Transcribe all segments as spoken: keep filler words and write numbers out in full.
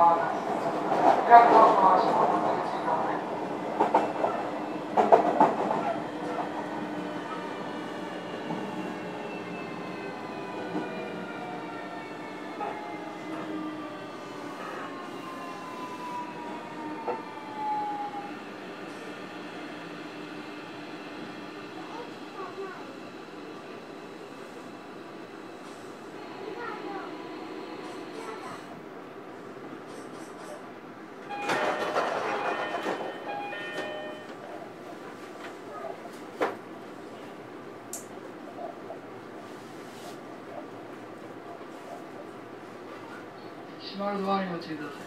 閉まるドアにご注意ください。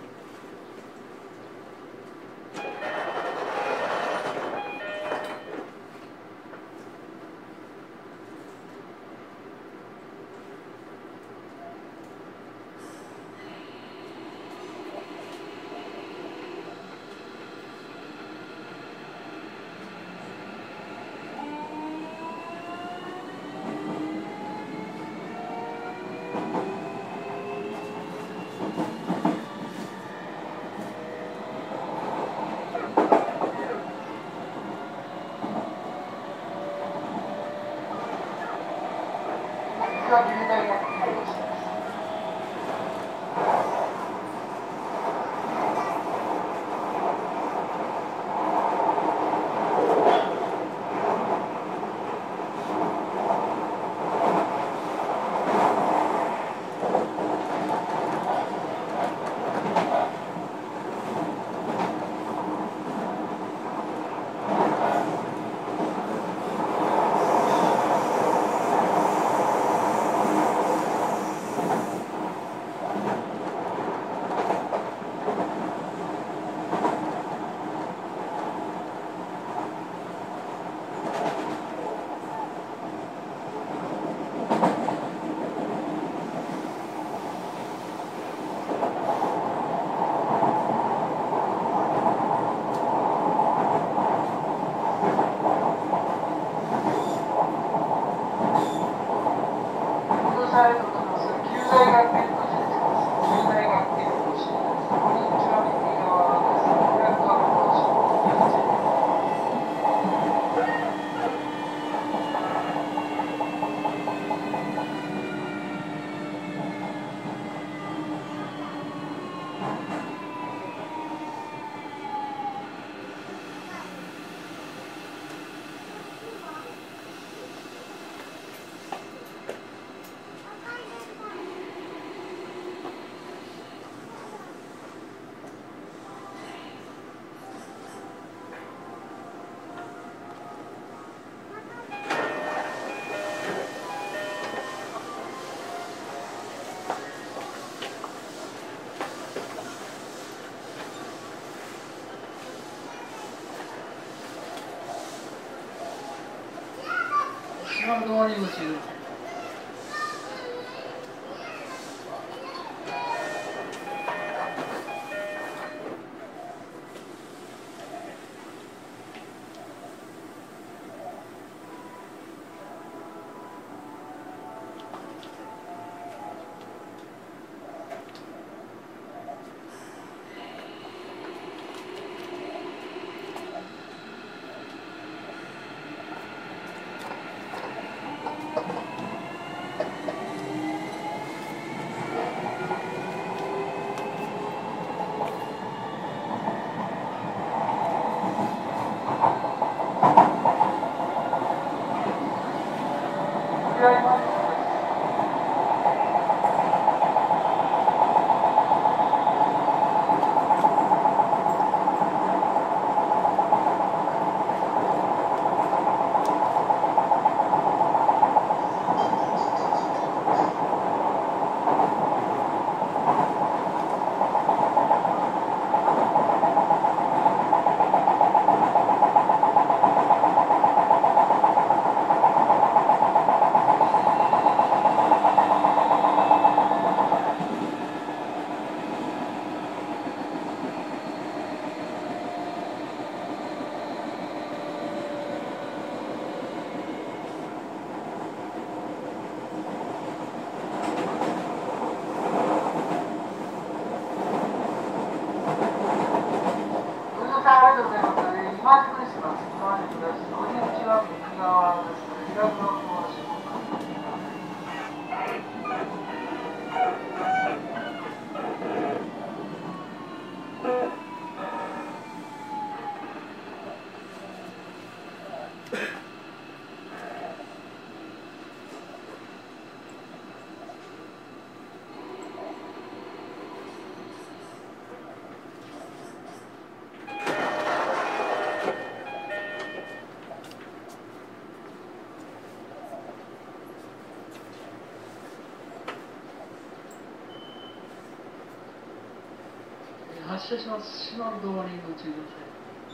閉まるドアにご注意ください。 you さんありがとうございます。えー今宿にします。今宿です。お入り口は右側です。左側の足元。発車します。閉まるドアにご注意ください。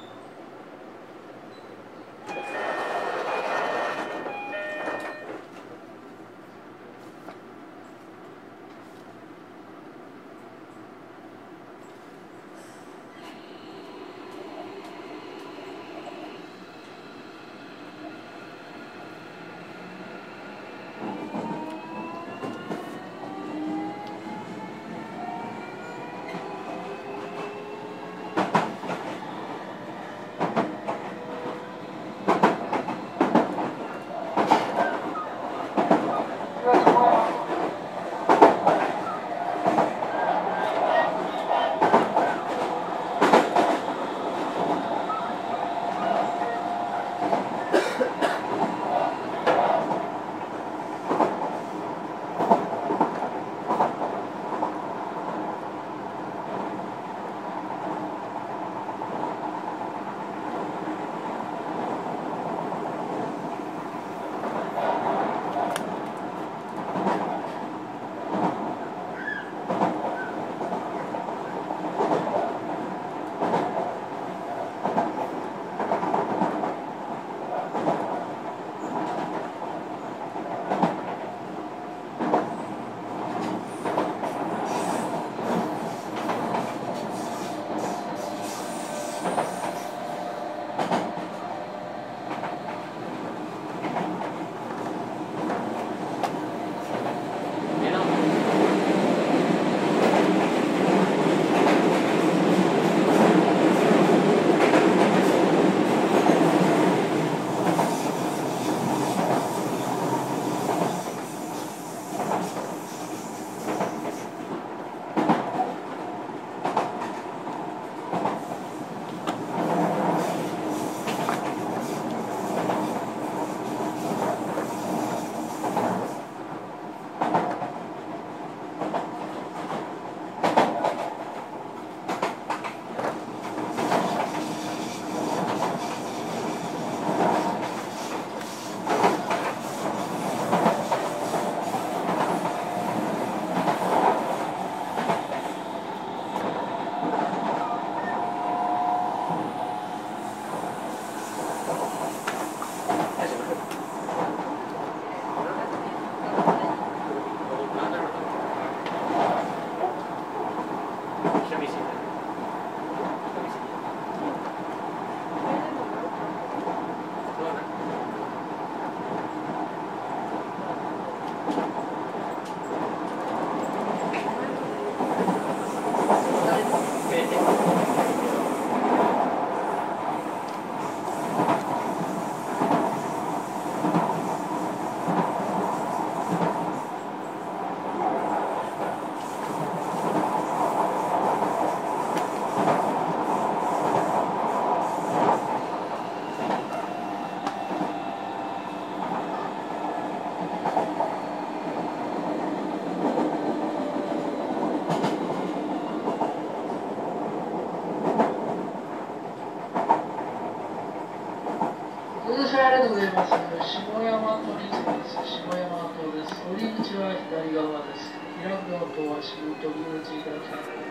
ありがとうございます。下山とに着きます。下山島です。降り口は左側です。開くドアと足元にご注意ください。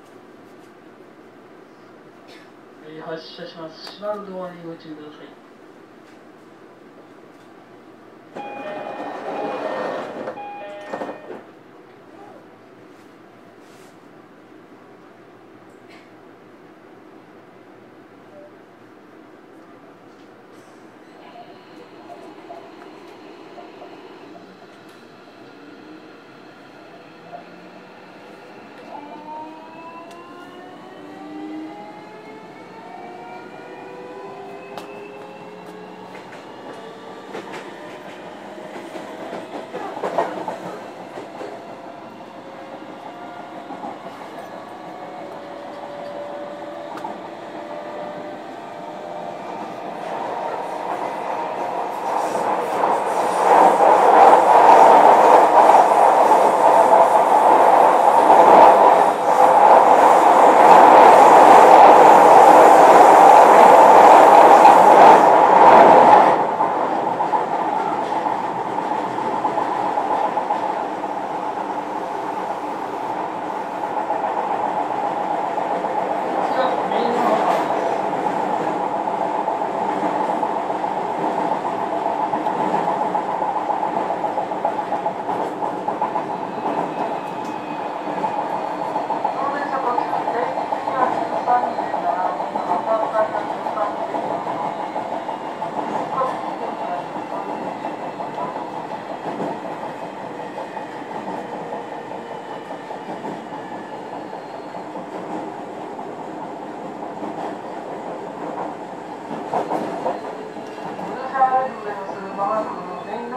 発車します。閉まるドアにご注意ください。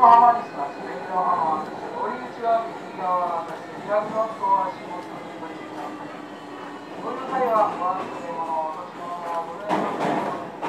の浜ですが、右の浜です。乗り口は右側です。開くのと足元にご注意ください。乗る際はご安全物、落とし物はございません。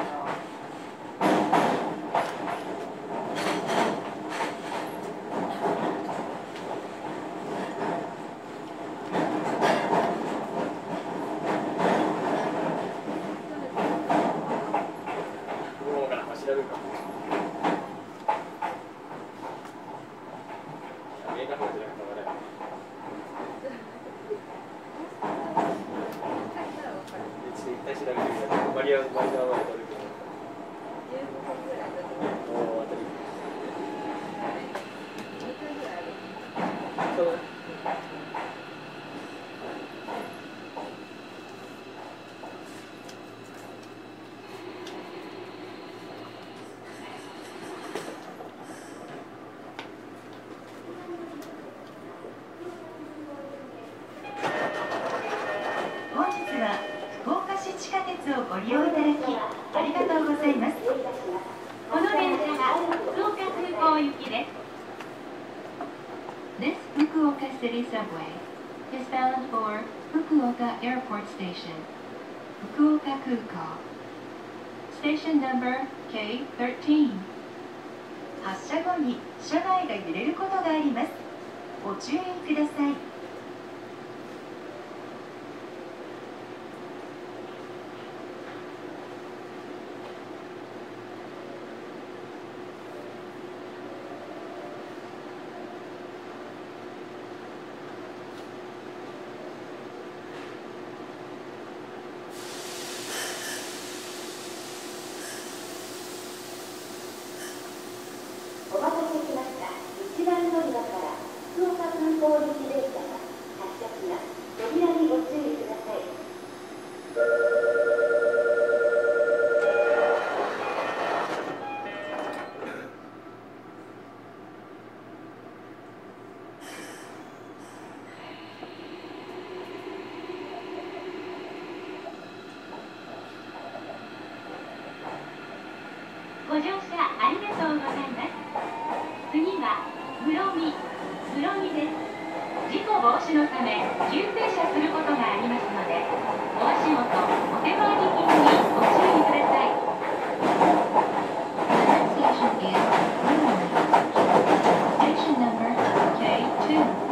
をご利用いただきありがとうございます。この電車が福岡空港行きです。This Fukuoka City Subway is bound for Fukuoka Airport Station, Fukuoka 空港 Station number ケーじゅうさん。発車後に車内が揺れることがあります。ご注意ください。 お待たせしました。一番乗り場から福岡空港行き電車が発車します。扉にご注意ください。 ご乗車ありがとうございます。次は室見、室見です。事故防止のため急停車することがありますので、お足元、お手回り品にご注意ください。The next station is Murumi. Station number ケーじゅうに。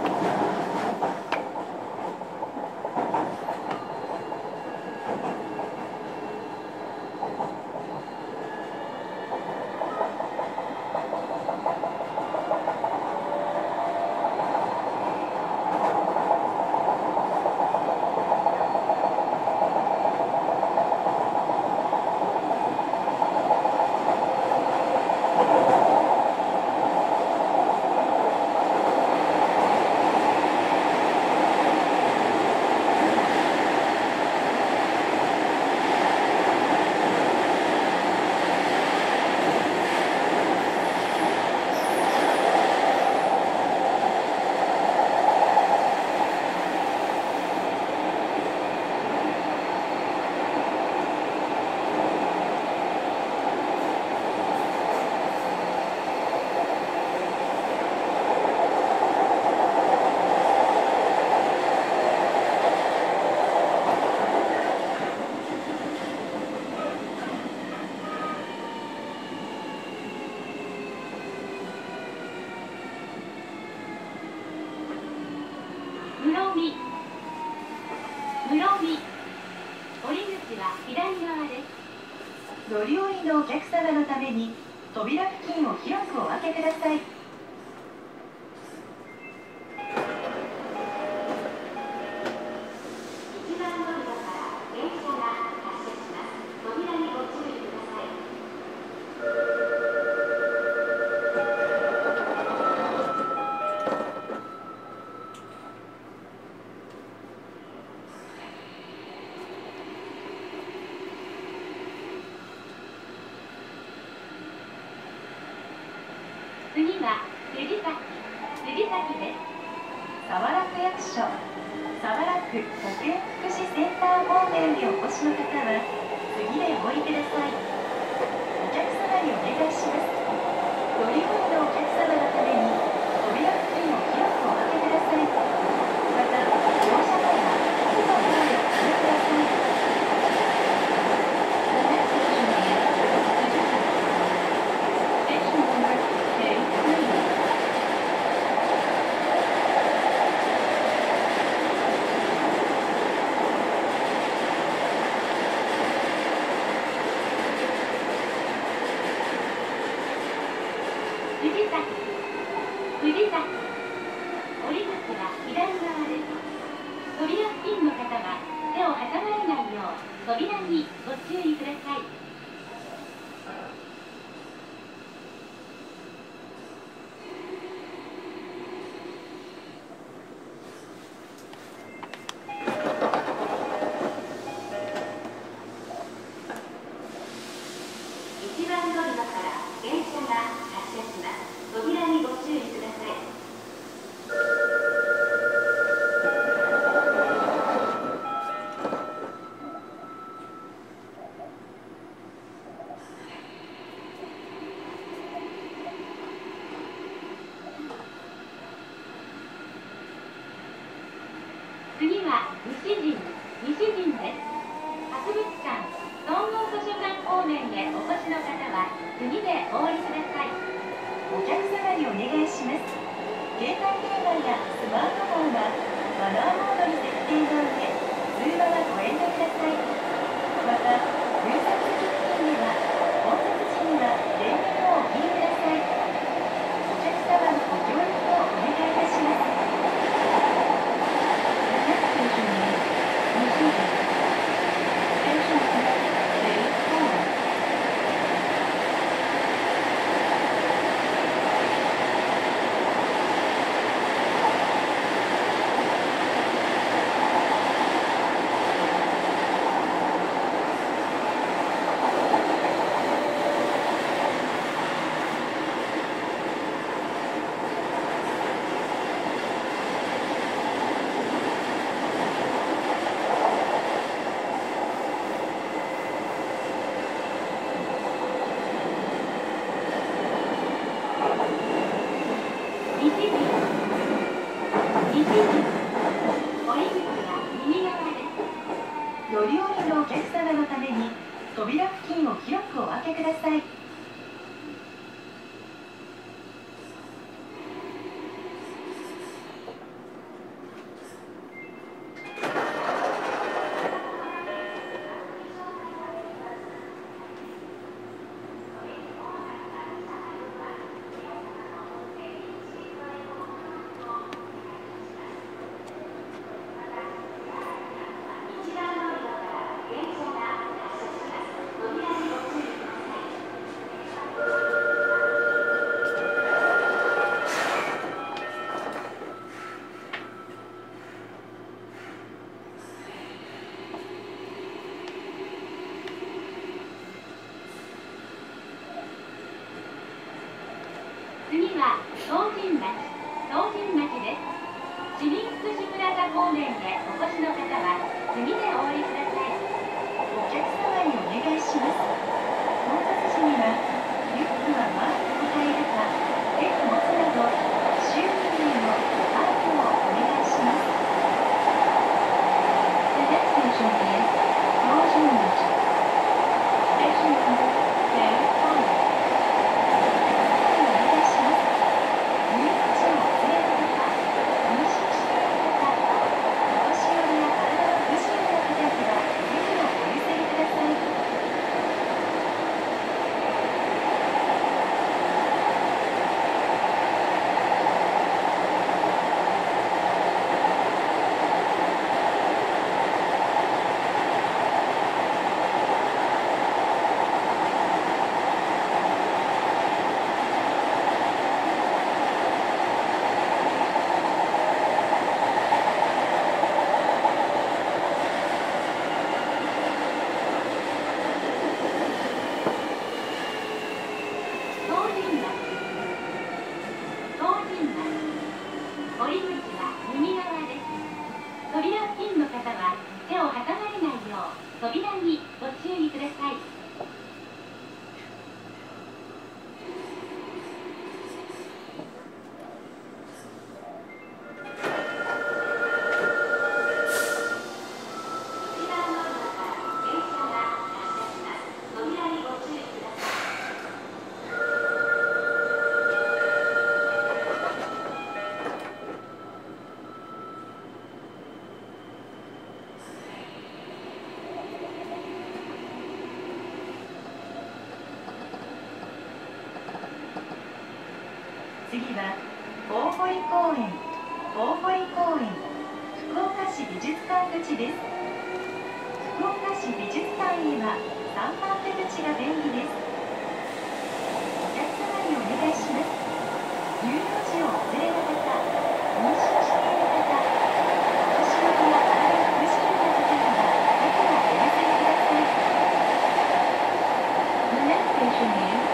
室見、室見、降り口は左側です。乗り降りのお客様のために扉付近を広くお開けください。 一番乗り場から電車が発車します。扉にご注意ください。 次は藤崎、藤崎です。佐原区役所、佐原区保健福祉センター方面にお越しの方は次でお降りください。お客様にお願いします。乗り降りのお客藤崎、藤崎。降り口は左側です。扉付近の方は手を挟まれないよう扉にご注意ください。 いちばん乗り場から電車が発車します。扉にご注意ください。 次は西陣、西陣です。博物館、総合図書館方面へお越しの方は次でお降りください。お客様にお願いします。携帯電話やスマートフォンはマナーモードに設定の上、通話はご遠慮ください。また、入札機付近では、混雑時には電源をお切りください。お客様のご協力をお願いいたします。乗り降りのお客様のために扉付近を広くお開けください。次は東神町、東神町です。市民福祉プラザ方面へお越しの方は次でお降りください。お客様にお願いします。混雑時にはリュックは前に抱えるか手に持つなど周囲への配慮をお願いします。The next station is 東神町。Station number K four. お年寄りや体の不自由な方次は大堀公園、大堀公園、福岡市美術館口です。福岡市美術館へはさんばん出口が便利です。お客様にお願いします。入場時を忘れた方、妊娠している方、お年寄りや体が苦しんだ方にはどこをお忘れください。The next station is